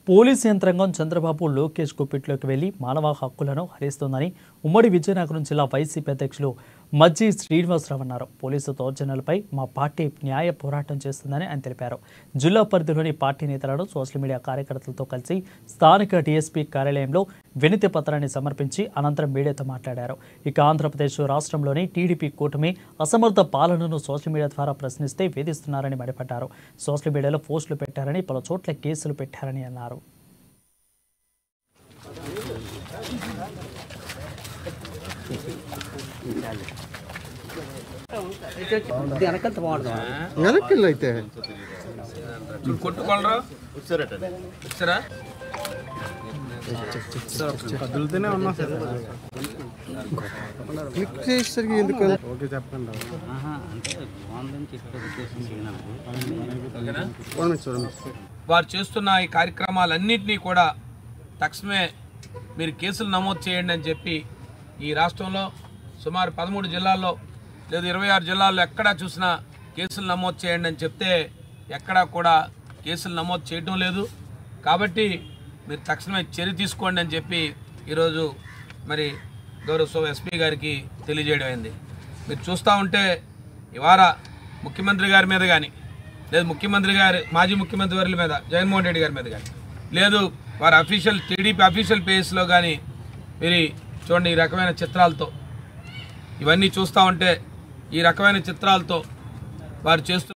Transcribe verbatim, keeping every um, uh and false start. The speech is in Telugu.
పోలీసు యంత్రాంగం చంద్రబాబు లోకేష్ గుప్పిట్లోకి వెళ్లి మానవ హక్కులను హరిస్తోందని ఉమ్మడి విజయనగరం జిల్లా వైసీపీ అధ్యక్షులు మజ్జి శ్రీనివాస రావు అన్నారు. పోలీసు దౌర్జన్యాలపై మా పార్టీ న్యాయ పోరాటం చేస్తుందని ఆయన తెలిపారు. జిల్లా పరిధిలోని పార్టీ నేతలను సోషల్ మీడియా కార్యకర్తలతో కలిసి స్థానిక డీఎస్పీ కార్యాలయంలో వినతి పత్రాన్ని సమర్పించి అనంతరం మీడియాతో మాట్లాడారు. ఇక ఆంధ్రప్రదేశ్ రాష్ట్రంలోని టీడీపీ కూటమి అసమర్థ పాలనను సోషల్ మీడియా ద్వారా ప్రశ్నిస్తే వేధిస్తున్నారని మండిపడ్డారు. సోషల్ మీడియాలో పోస్టులు పెట్టారని, పలు చోట్ల కేసులు పెట్టారని అన్నారు. కదులుతూనే ఉన్నా సార్. క్లిక్ చేసేసరికి ఎందుకు ఓకే చెప్పండి. వారు చేస్తున్న ఈ కార్యక్రమాలన్నింటినీ కూడా తక్షణమే మీరు కేసులు నమోదు చేయండి అని చెప్పి ఈ రాష్ట్రంలో సుమారు పదమూడు జిల్లాల్లో లేదా ఇరవై ఆరు జిల్లాల్లో ఎక్కడా చూసినా కేసులు నమోదు చేయండి అని చెప్తే ఎక్కడా కూడా కేసులు నమోదు చేయడం లేదు. కాబట్టి మీరు తక్షణమే చర్య తీసుకోండి అని చెప్పి ఈరోజు మరి గౌరవ ఎస్పీ గారికి తెలియజేయడం అయింది. మీరు చూస్తూ ఉంటే ఇవాళ ముఖ్యమంత్రి గారి మీద కానీ లేదు ముఖ్యమంత్రి గారి మాజీ ముఖ్యమంత్రి వారి మీద జగన్మోహన్ రెడ్డి గారి మీద కానీ లేదు వారి అఫీషియల్ టీడీపీ అఫీషియల్ పేజ్లో కానీ మీరు చూడండి ఈ రకమైన చిత్రాలతో ఇవన్నీ చూస్తూ ఉంటే ఈ రకమైన చిత్రాలతో వారు చేస్తూ